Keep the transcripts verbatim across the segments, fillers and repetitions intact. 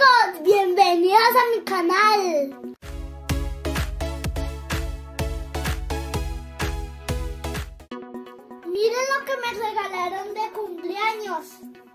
chicos, bienvenidos a mi canal. Miren lo que me regalaron de cumpleaños.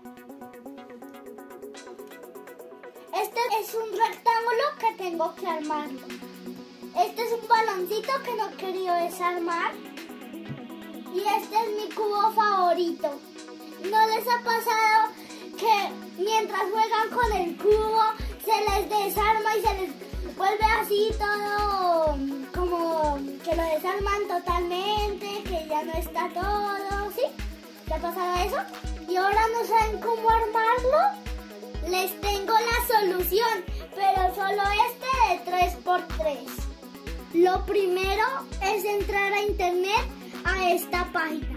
Este es un rectángulo que tengo que armarlo. Este es un baloncito que no he querido desarmar. Y este es mi cubo favorito. ¿No les ha pasado que mientras juegan con el cubo se les desarma y se les vuelve así todo como que lo desarman totalmente, que ya no está todo, ¿sí? ¿te ha pasado eso? Y ahora no saben cómo armarlo. Les tengo la solución, pero solo este de tres por tres. Lo primero es entrar a internet a esta página.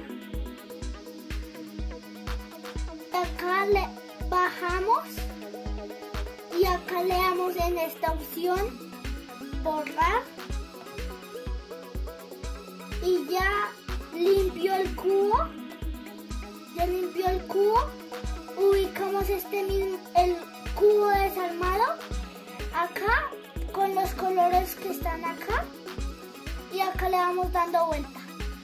Acá le bajamos y acá le damos en esta opción borrar y ya limpio el cubo. Ya limpio el cubo. Ubicamos este mismo, el cubo desarmado acá con los colores que están acá y acá le vamos dando vuelta.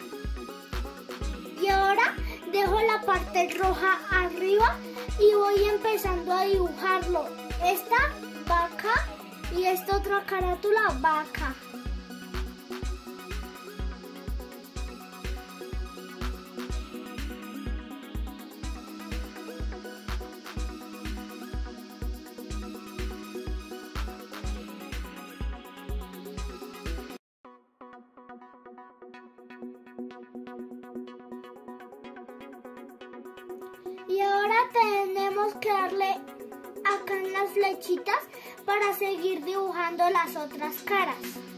Y ahora dejo la parte roja arriba y voy empezando a dibujarlo. Esta va acá y esta otra carátula va acá. Y ahora tenemos que darle acá en las flechitas para seguir dibujando las otras caras.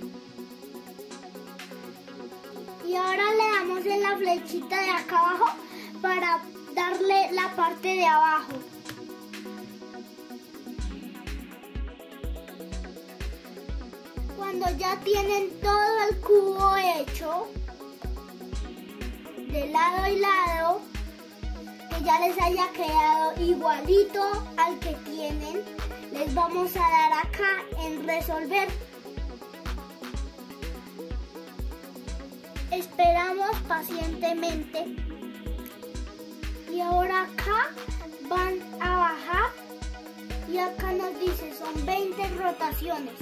Y ahora le damos en la flechita de acá abajo para darle la parte de abajo. Cuando ya tienen todo el cubo hecho, de lado y lado, ya les haya quedado igualito al que tienen, les vamos a dar acá en resolver. Esperamos pacientemente y ahora acá van a bajar y acá nos dice son veinte rotaciones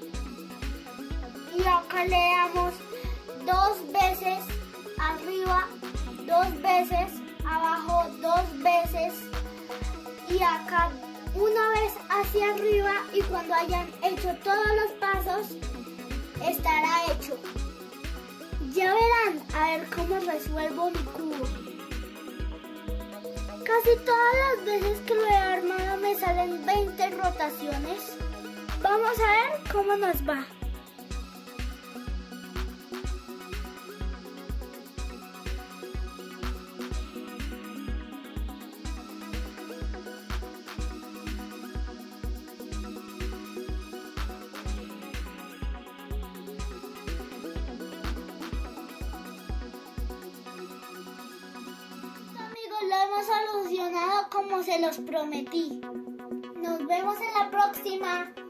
y acá le damos dos veces arriba, dos veces abajo, dos veces y acá una vez hacia arriba, y cuando hayan hecho todos los pasos estará hecho. Ya verán a ver cómo resuelvo mi cubo. Casi todas las veces que lo he armado me salen veinte rotaciones. Vamos a ver cómo nos va. Lo hemos solucionado como se los prometí. Nos vemos en la próxima.